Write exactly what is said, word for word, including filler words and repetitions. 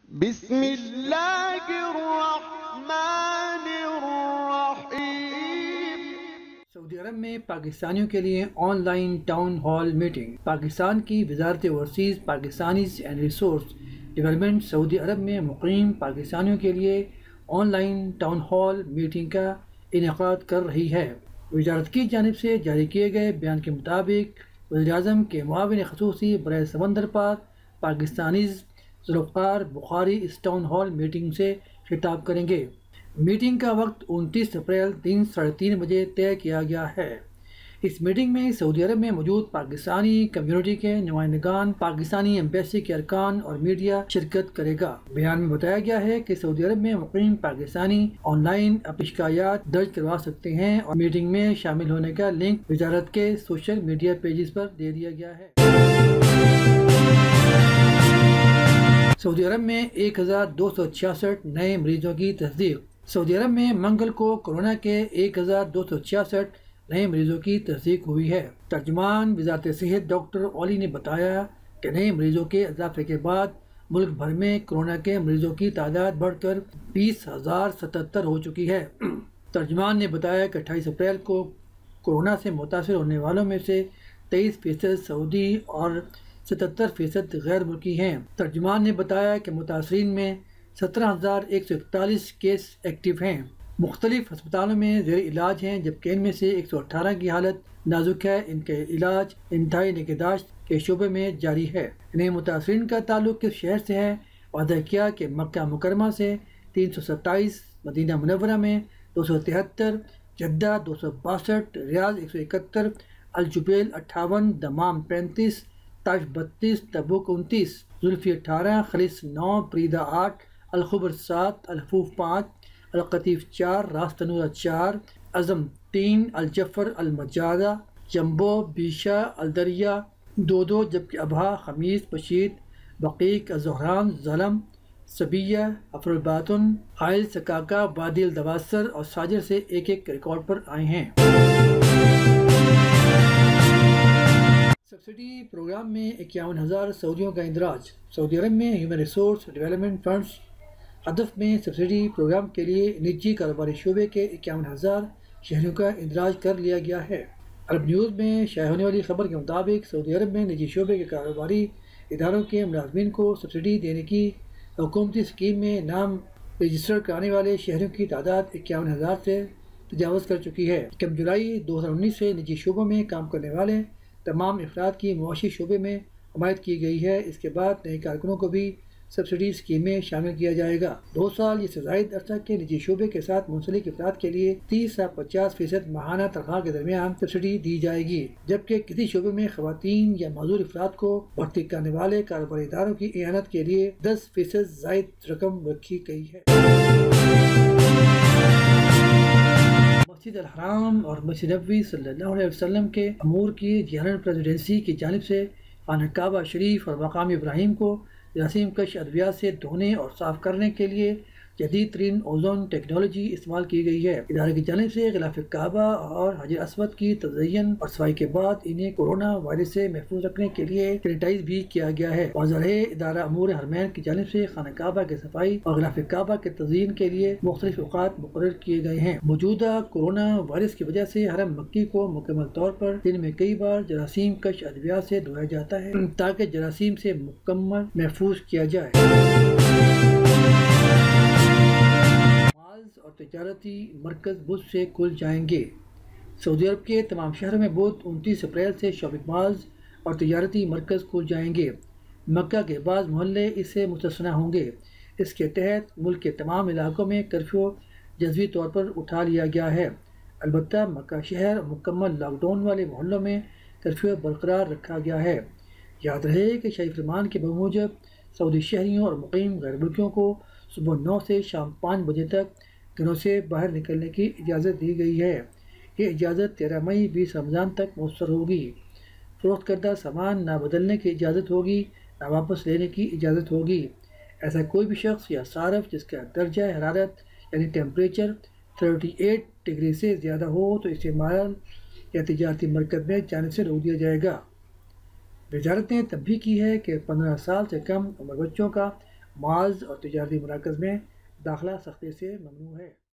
بسم اللہ الرحمن الرحیم۔ سعودی عرب میں پاکستانیوں کے لیے online town hall meeting. Pakistan کی وزارت overseas Pakistanis and resource development سعودی عرب میں مقیم پاکستانیوں کے لیے online town hall meeting کا انعقاد کر رہی ہے۔ وزارت کی جانب سے جاری کیے گئے بیان کے مطابق وزیر اعظم کے معاون خصوصی برائے سمندر پار پاکستانیز ذوالفقار بخاری اس ٹاؤن ہال میٹنگ سے خطاب کریں گے۔ میٹنگ کا وقت انتیس اپریل تین ساڑھے تین بجے طے کیا گیا ہے۔ اس میٹنگ میں سعودی عرب میں موجود پاکستانی کمیونٹی کے نمائندگان، پاکستانی ایمبیسی کے ارکان اور میڈیا شرکت کرے گا۔ بیان میں بتایا گیا ہے کہ سعودی عرب میں مقیم پاکستانی آن لائن اپنی شکایات درج کروا سکتے ہیں اور میٹنگ میں شامل ہونے کا لنک وزارت کے سوشل میڈیا پیجز پر دے دیا گیا ہے۔ سعودی عرب میں ایک ہزار دو سو چھیاسٹھ نئے مریضوں کی تصدیق۔ سعودی عرب میں منگل کو کورونا کے ایک ہزار دو سو چھیاسٹھ نئے مریضوں کی تصدیق ہوئی ہے۔ ترجمان وزارت صحت ڈاکٹر اولی نے بتایا کہ نئے مریضوں کے اضافے کے بعد ملک بھر میں کورونا کے مریضوں کی تعداد بڑھ کر بیس ہزار ستہتر ہو چکی ہے۔ ترجمان نے بتایا کہ اٹھائیس اپریل کو کورونا سے متاثر ہونے والوں میں سے تیئیس فیصد سعودی اور ستہتر فیصد غیر ملکی ہیں۔ ترجمان نے بتایا کہ متاثرین میں سترہ ہزار ایک سو اکتالیس کیس ایکٹیو ہیں، مختلف ہسپتالوں میں زیر علاج ہیں، جبکہ ان میں سے ایک سو اٹھارہ کی حالت نازک ہے۔ ان کے علاج انتہائی نگہداشت کے شعبے میں جاری ہے۔ انہیں متاثرین کا تعلق کس شہر سے ہے؟ واضح کیا کہ مکہ مکرمہ سے تین سو ستائیس، مدینہ منورہ میں دو سو تہتر، جدہ دو سو باسٹھ، ریاض ایک سو اکہتر، الجبیل اٹھاون، دمام پینتیس، طائف بتیس، تبوک انتیس، زلفی اٹھارہ، خلیص نو، پریدہ آٹھ، الخبر سات، الحفوف پانچ، القطیف چار، راس تنورہ چار، عزم تین، الجفر، المجادہ، جمبو، بیشہ، الدریہ دو دو، جبکہ ابہا، خمیس، بشید، بقیق، الزہران، ظلم، سبیہ، افر الباطن، حائل، سکاکا، وادی الدواسر اور ساجر سے ایک ایک ریکارڈ پر آئے ہیں۔ سبسڈی پروگرام میں اکیاون ہزار سعودیوں کا اندراج۔ سعودی عرب میں ہیومن ریسورس ڈیولپمنٹ فنڈز ہدف میں سبسڈی پروگرام کے لیے نجی کاروباری شعبے کے اکیاون ہزار شہریوں کا اندراج کر لیا گیا ہے۔ عرب نیوز میں شائع ہونے والی خبر کے مطابق سعودی عرب میں نجی شعبے کے کاروباری اداروں کے ملازمین کو سبسڈی دینے کی حکومتی اسکیم میں نام رجسٹر کرانے والے شہریوں کی تعداد اکیاون ہزار سے تجاوز کر چکی ہے۔ یکم جولائی دو ہزار انیس سے نجی شعبوں میں کام کرنے والے تمام افراد کی معاشی شعبے میں حمایت کی گئی ہے۔ اس کے بعد نئے کارکنوں کو بھی سبسڈی اسکیم میں شامل کیا جائے گا۔ دو سال یا سے زائد عرصہ کے نجی شعبے کے ساتھ منسلک افراد کے لیے تیس سے پچاس فیصد ماہانہ تنخواہ کے درمیان سبسڈی دی جائے گی، جبکہ کسی شعبے میں خواتین یا معذور افراد کو بھرتی کرنے والے کاروباری اداروں کی اعانت کے لیے دس فیصد زائد رقم رکھی گئی ہے۔ مسجد الحرام اور مسجد نبوی صلی اللہ علیہ وسلم کے امور کی جنرل پریزیڈنسی کی جانب سے خانہ کعبہ شریف اور مقام ابراہیم کو جراثیم کش ادویات سے دھونے اور صاف کرنے کے لیے جدید ترین اوزون ٹیکنالوجی استعمال کی گئی ہے۔ ادارے کی جانب سے غلاف کعبہ اور حجر اسود کی تزئین اور صفائی کے بعد انہیں کورونا وائرس سے محفوظ رکھنے کے لیے سینیٹائز بھی کیا گیا ہے۔ واضح ہے ادارہ امور حرمین کی جانب سے خانہ کعبہ کی صفائی اور غلاف کعبہ کے تزئین کے لیے مختلف اوقات مقرر کیے گئے ہیں۔ موجودہ کورونا وائرس کی وجہ سے حرم مکی کو مکمل طور پر دن میں کئی بار جراثیم کش ادویات سے دھویا جاتا ہے تاکہ جراثیم سے مکمل محفوظ کیا جائے۔ اور تجارتی مرکز بدھ سے کھل جائیں گے۔ سعودی عرب کے تمام شہروں میں بدھ انتیس اپریل سے شاپنگ مالز اور تجارتی مرکز کھل جائیں گے۔ مکہ کے بعض محلے اس سے مستثنیٰ ہوں گے۔ اس کے تحت ملک کے تمام علاقوں میں کرفیو جزوی طور پر اٹھا لیا گیا ہے۔ البتہ مکہ شہر اور مکمل لاک ڈاؤن والے محلوں میں کرفیو برقرار رکھا گیا ہے۔ یاد رہے کہ شاہی فرمان کے بموجب سعودی شہریوں اور مقیم غیر ملکیوں کو صبح نو سے شام پانچ بجے تک گھروں سے باہر نکلنے کی اجازت دی گئی ہے۔ یہ اجازت تیرہ مئی بیس رمضان تک مؤثر ہوگی۔ فروخت کردہ سامان نہ بدلنے کی اجازت ہوگی، نہ واپس لینے کی اجازت ہوگی۔ ایسا کوئی بھی شخص یا صارف جس کا درجہ حرارت یعنی ٹیمپریچر اڑتالیس ڈگری سے زیادہ ہو تو اسے مال یا تجارتی مرکز میں جانے سے روک دیا جائے گا۔ وزارت نے تنبیہ کی ہے کہ پندرہ سال سے کم عمر بچوں کا مالز اور تجارتی مراکز میں داخلہ سختی سے ممنوع ہے۔